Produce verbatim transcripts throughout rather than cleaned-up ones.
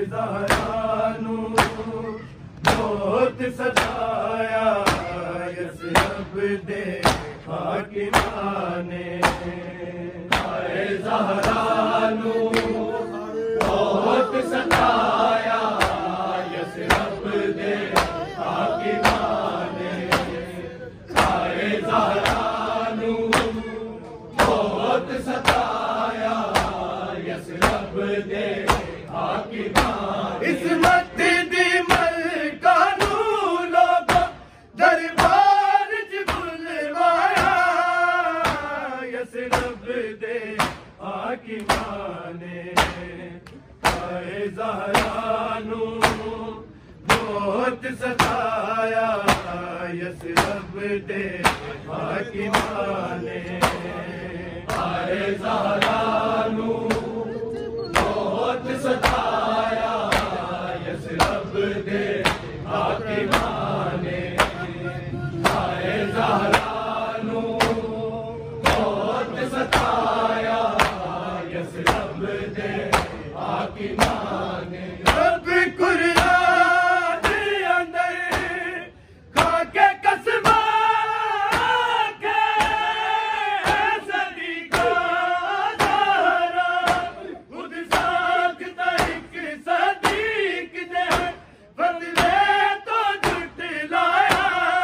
زہرا نو بہت ستایا یثرب دے حاکماں نے آئے زہرا نو بہت ستایا یثرب دے حاکماں نے آئے زہرا نو بہت ستایا یثرب دے حاکماں نے عصمت دی ملکہ نو لوگوں دربار چ بلوایا یثرب دے حاکماں نے آئے زہرا نو بہت ستایا یثرب دے حاکماں نے آئے زہرا نو بہت ستایا یثرب دے حاکماں نے آئے زہرا نو بہت ستایا یثرب دے حاکماں نے رب قرآن اندر کھا کے قسماں کے صدیقہ زہرا خود ساکھتا ایک صدیق دے بدلے تو جھٹلایا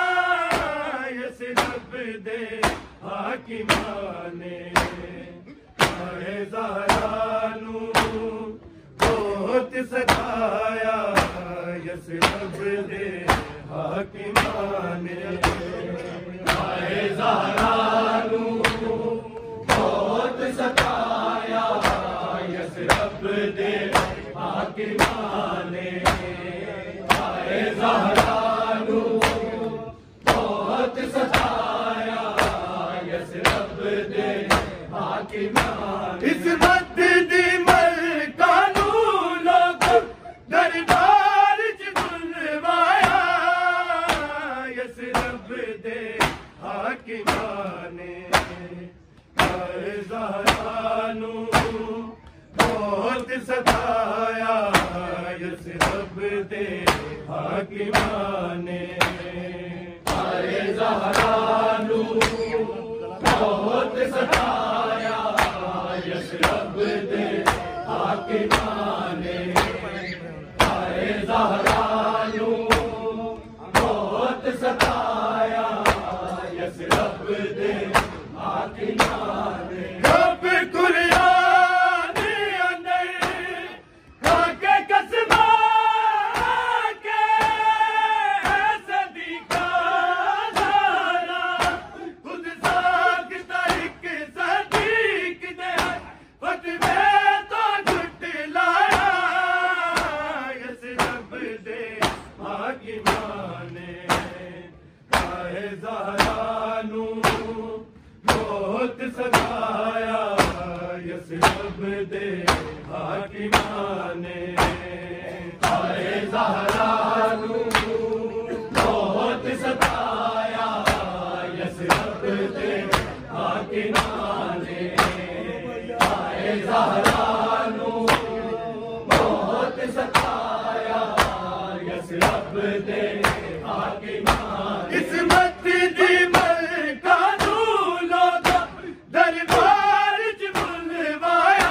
یثرب دے حاکماں نے آئے زہرا نو بہت ستایا یثرب دے حاکماں نے آئے زہرا نو بہت ستایا یثرب دے حاکماں نے آئے زہرا نو بہت ستایا یثرب دے حاکماں نے عصمت دی ملکہ نو لوگوں دربار چ بلوایا یثرب دے حاکماں نے آئے زہرا نو بہت ستایا یثرب دے حاکماں نے آئے زہرا نو بہت ستایا یثرب دے حاکماں نے آئے زہرا نو بہت ستایا یثرب دے حاکماں نے رب قرآن اندر کھا کے قسماں کے صدیقہ زہرا خود ساکھتا ایک صدیق دے فتوے تو جھٹلایا یثرب دے حاکماں نے آئے زہرا نو بہت ستایا یثرب دے حاکماں نے آئے زہرا نو بہت ستایا یثرب دے حاکماں نے آئے زہرا نو بہت ستایا یثرب دے حاکماں نے عصمت دی ملکہ نو لوگوں دربار چ بلوایا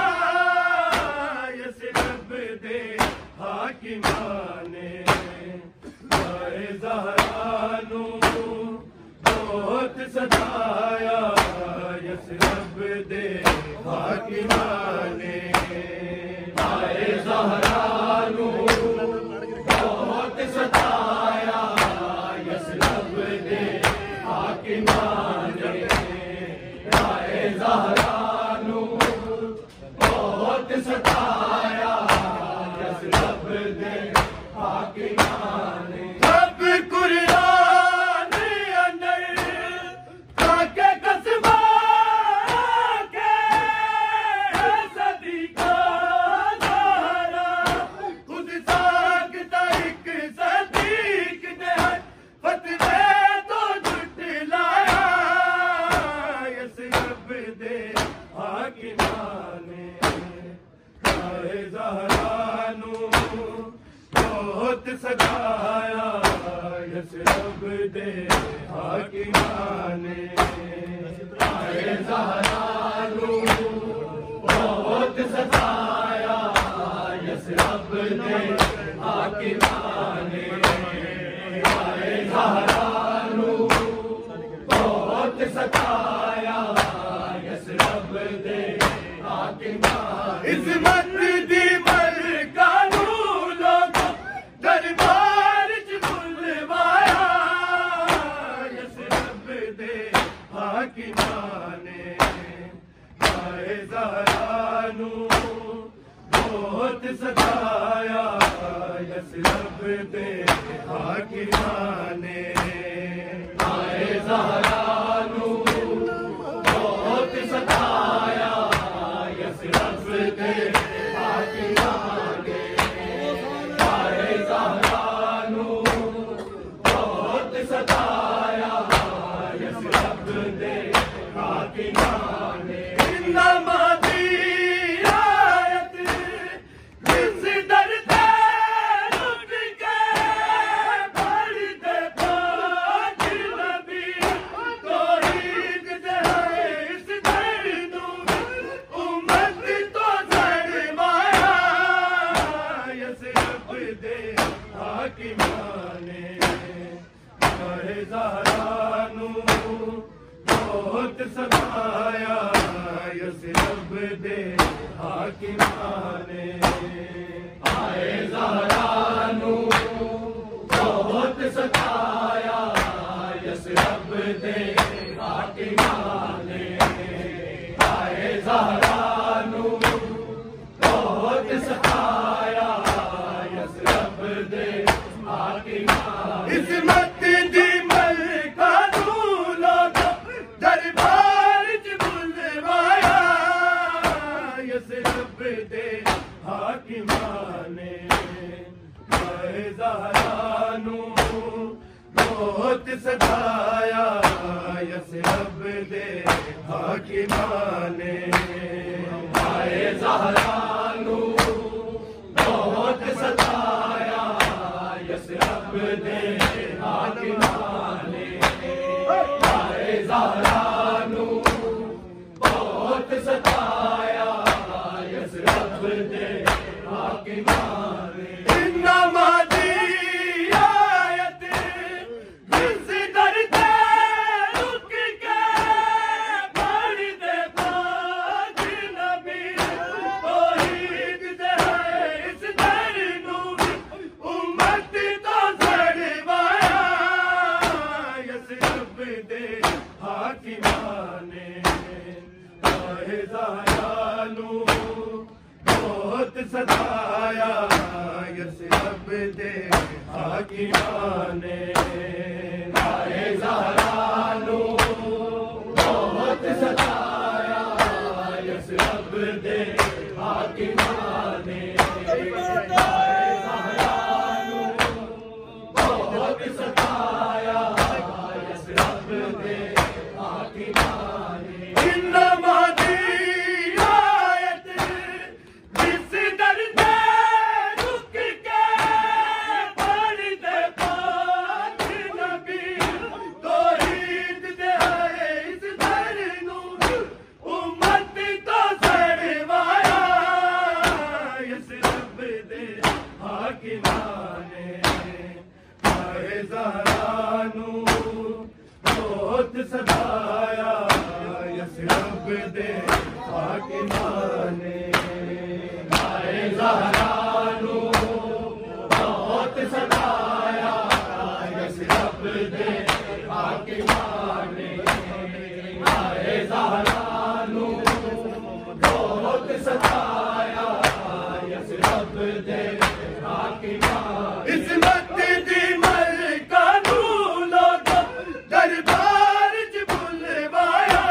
یثرب دے حاکماں نے آئے زہرا نو بہت ستایا یثرب دے حاکماں نے آئے زہرا نو بہت ستایا یثرب دے حاکماں نے آئے زہرا نو بہت ستایا یثرب دے حاکماں نے رب قرآن اندر کھا کے قسماں کے صدیقہ زہرا خود ساکھتا ایک صدیق دے فتوے تو جھٹلایا یثرب دے حاکماں نے آئے زہرا نو بہت ستایا یثرب دے حاکمان نے آئے زہرا نو بہت ستایا یثرب دے حاکمان نے آئے زہرا نو بہت ستایا یثرب دے حاکمان عظمت دی ملکانو لوگ دربار چ بلوایا یثرب دے حاکمان نے آئے زہرا نو بہت ستایا یثرب دے حاکمان نے آئے زہرا نو بہت ستایا یثرب دے حاکمان نے آئے زہرا نو بہت ستایا یثرب دے حاکمان نے زہرا نو بہت ستایا یثرب دے حاکمان نے آئے زہرا نو بہت ستایا یثرب دے حاکمان نے آئے زہرا نو بہت ستایا یثرب دے حاکمان عظمت دی ملکانو لوگ دربار چ بلوایا یثرب دے حاکمان نے آئے زہرا نو بہت ستایا یثرب دے حاکمان نے آئے زہرا نو بہت ستایا یثرب دے حاکمان نے آئے زہرا نو بہت ستایا یثرب دے حاکمان نے انما دی آیت جس در تے رک کے پڑھ دے پاک نبی توحید دے اس در نو امت تو زڑوایا یثرب دے حاکمان نے آئے زہرا نو بہت ستایا یثرب دے حاکمان نے آئے زہرا نو بہت ستایا یثرب دے حاکمان نے آئے زہرا نو بہت ستایا یثرب دے حاکمان نے انما دی آیت جس در تے رک کے پڑھ دے پاک نبی توحید دے اس در نو امت تو زڑوایا یثرب دے حاکمان نے آئے زہرا نو بہت ستایا یثرب دے حاکمان نے آئے زہرا نو بہت ستایا یثرب دے حاکمان نے آئے زہرا نو بہت ستایا یثرب دے حاکمان عظمت دی ملکانو لوگ دربار چ بلوایا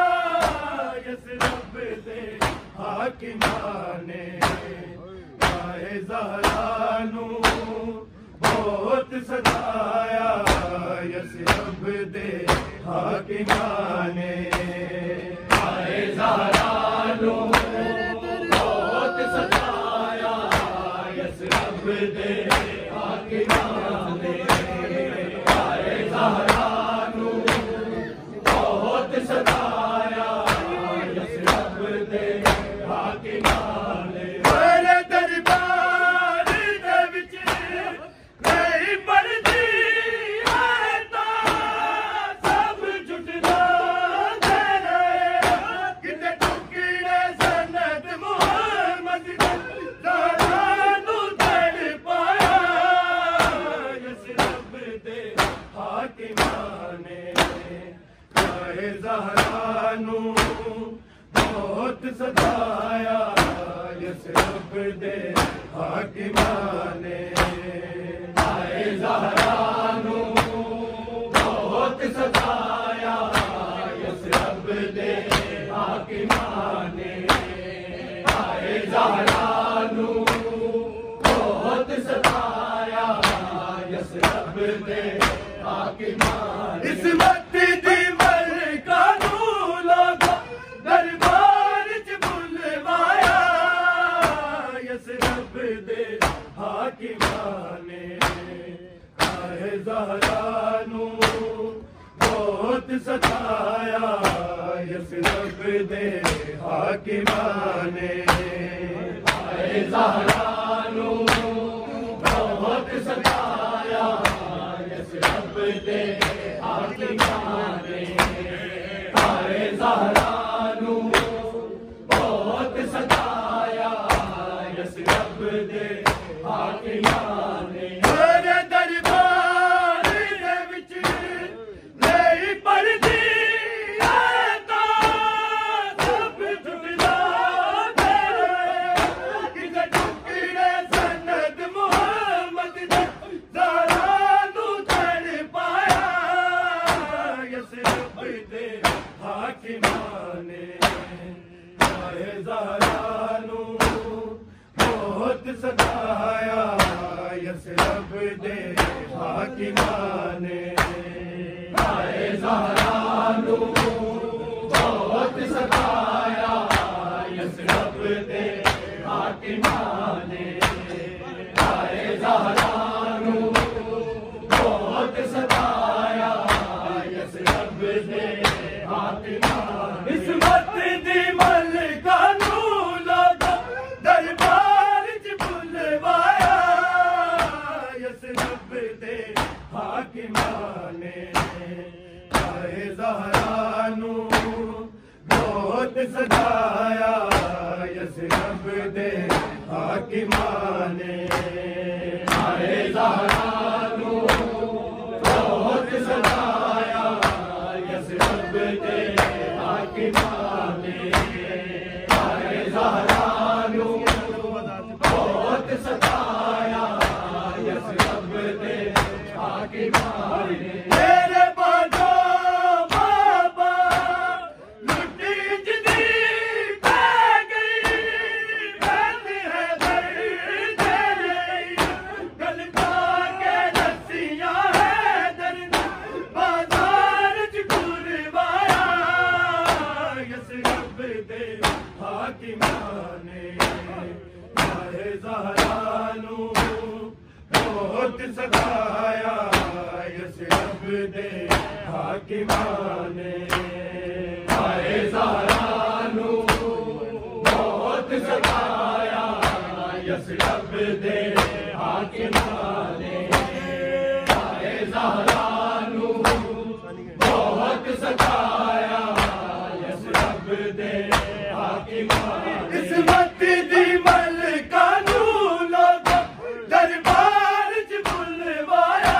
یثرب دے حاکمان نے آئے زہرا نو بہت ستایا یثرب دے حاکمان نے آئے زہرا نو بہت ستایا یثرب دے حاکمان ستایا یثرب دے حاکمانے میرے دربار دے وچ نہیں پڑھدی آیتاں سب جھٹلا دے رہے کتے ٹکڑے سند محمد زہرا نوں تڑ پایا یثرب دے حاکمانے زہرا نوں بہت ستایا یثرب دے حاکمانے آئے زہرا نوں بہت ستایا یثرب دے حاکمانے آئے زہرا نوں بہت ستایا یثرب دے حاکمانے اس وقت زہرا نوں بہت ستایا یثرب دے حاکمانے آئے زہرا نوں بہت ستایا یثرب دے حاکمانے آئے زہرا نوں بہت ستایا یثرب دے حاکمانے زہرا نوں بہت ستایا یثرب دے حاکمانے آئے زہرا نوں بہت ستایا یثرب دے حاکمانے آئے زہرا نوں بہت ستایا یثرب دے حاکمانے اس وقت دی ملکہ نوں لوگا دربار چ بلوایا یثرب دے حاکمانے آئے زہرا نوں بہت ستایا یثرب دے حاکمانے آئے زہرا نوں بہت ستایا یثرب دے حاکمانے آئے زہرا نوں بہت ستایا یثرب دے حاکمانے میرے بادو بابا لٹی جدی پہ گئی بہت ہے درد رہی گل پا کے دسیاں ہے درد بازار چ گروایا یثرب دے حاکمانے آئے زہرا نوں بہت ستایا یثرب دے حاکمانے آئے زہرا نوں بہت ستایا یثرب دے حاکمانے آئے زہرا نوں بہت ستایا یثرب دے حاکمانے اس وقت دی ملکہ نوں لوگا دربار چ بلوایا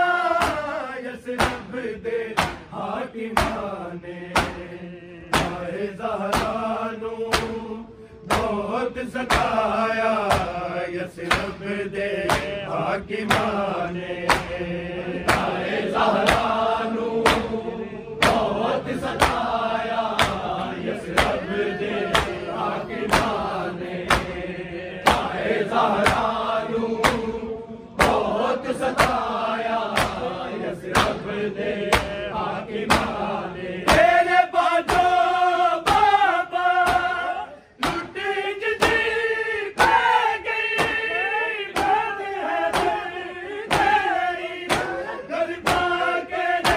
یثرب دے حاکمانے آئے زہرا نوں بہت ستایا یثرب دے حاکمانے آئے زہرا نوں بہت ستایا یثرب دے حاکمانے آئے زہرا نوں بہت ستایا یثرب دے حاکمانے میرے بادو بابا لٹی جدی پہ گئی بہت ہے درد رہی گل پا کے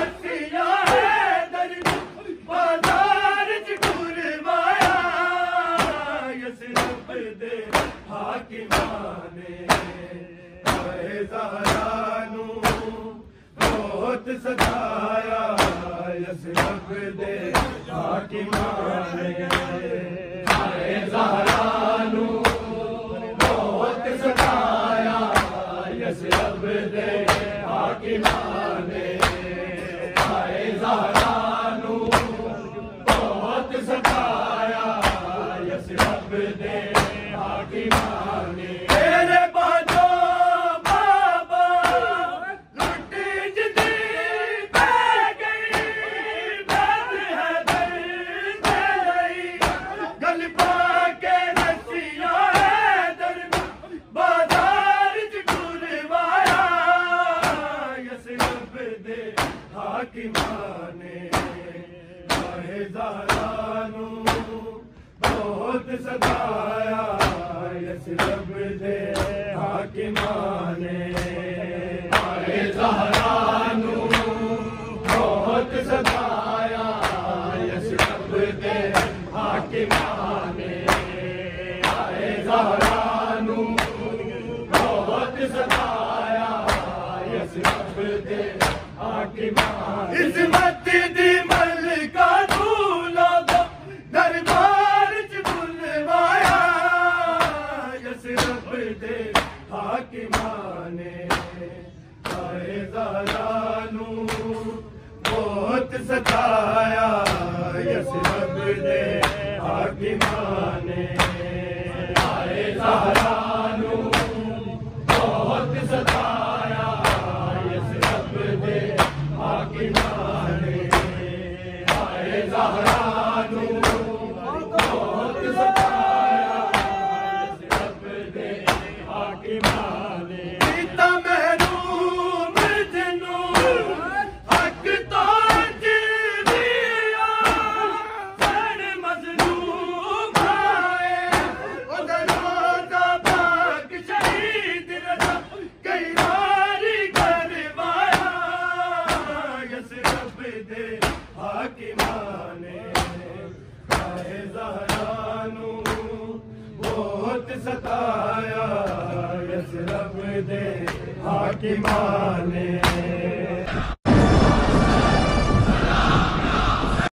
زہرا نو بہت ستایا یثرب دے حاکماں نے ماں زہرا نو بہت ستایا یثرب دے حاکماں نے ماں زہرا نو بہت ستایا یثرب دے حاکماں نے تیرے باجو بابا لٹ جدی پہ گئی بات ہے دل گئی گل پا کے رسیاں ہے در بازار چ ٹروایا یثرب دے حاکماں نے ماں زہرا نو بہت ستایا یثرب دے حاکماں نے ماں زہرا نو بہت ستایا یثرب دے حاکماں نے ماں زہرا نو بہت ستایا یثرب دے حاکماں نے عظمت دی ملکہ دھولا دا دربار چ بلوایا یثرب دے حاکماں نے ماں زہرا نو بہت ستایا یثرب دے حاکماں نے ماں زہرا نو بہت ستایا یثرب دے حاکماں نے ماں زہرا نو بہت ستایا یثرب دے حاکماں نے پیتا محروم جنوں حق تو جیویا سن مظلوم آئے ادھر روزہ پاک شہید رضا کئی باری کروایا یثرب دے حاکماں نے ماں زہرا نو بہت ستایا یثرب دے حاکماں نے